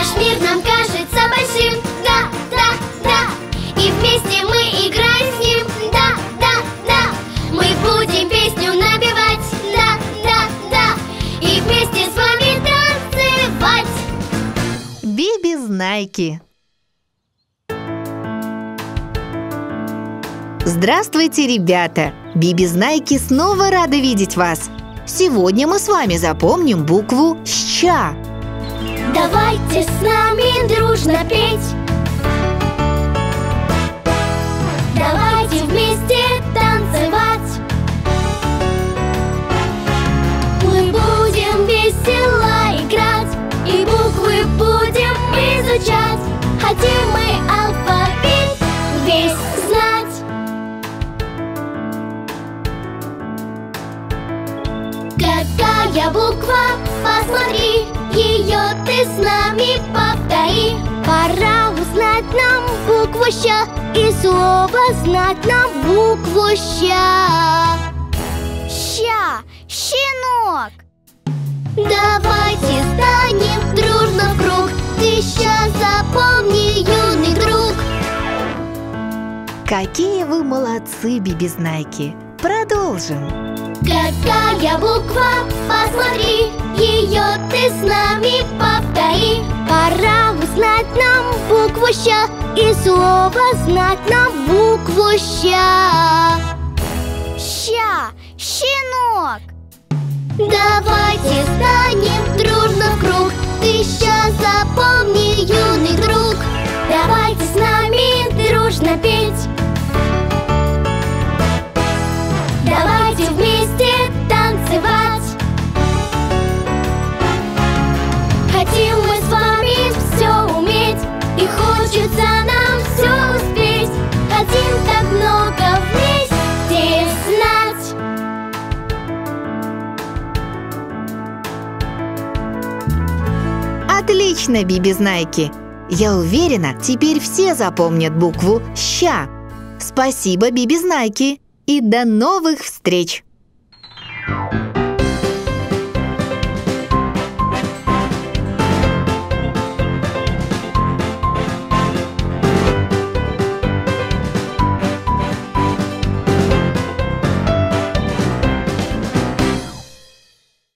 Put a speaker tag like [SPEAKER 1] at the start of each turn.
[SPEAKER 1] Наш мир нам кажется большим. Да, да, да. И вместе мы играем с ним. Да, да, да. Мы будем песню напевать. Да, да, да. И вместе с вами танцевать.
[SPEAKER 2] Бибизнайки. Здравствуйте, ребята! Бибизнайки снова рады видеть вас! Сегодня мы с вами запомним букву «ща».
[SPEAKER 1] Давайте с нами дружно петь. Давайте вместе танцевать. Мы будем весело играть и буквы будем изучать. Хотим мы алфавит весь знать. Какая буква? Посмотри, ее ты с нами повтори. Пора узнать нам букву «ща» и слово знать нам букву «ща». Ща, щенок. Давайте станем дружно в круг. Ты ща запомни, юный друг.
[SPEAKER 2] Какие вы молодцы, бибизнайки! Продолжим!
[SPEAKER 1] Какая буква? Посмотри, ее ты с нами повтори. Пора узнать нам букву «ща» и слово знать нам букву «ща». Ща, щенок. Давайте станем дружно в круг. Ты ща запомни, юный друг. Давайте с нами дружно петь. Давайте вместе танцевать. Хотим мы с вами все уметь, и хочется нам все успеть. Хотим так много вместе знать.
[SPEAKER 2] Отлично, бибизнайки! Я уверена, теперь все запомнят букву «ща». Спасибо, бибизнайки! И до новых встреч!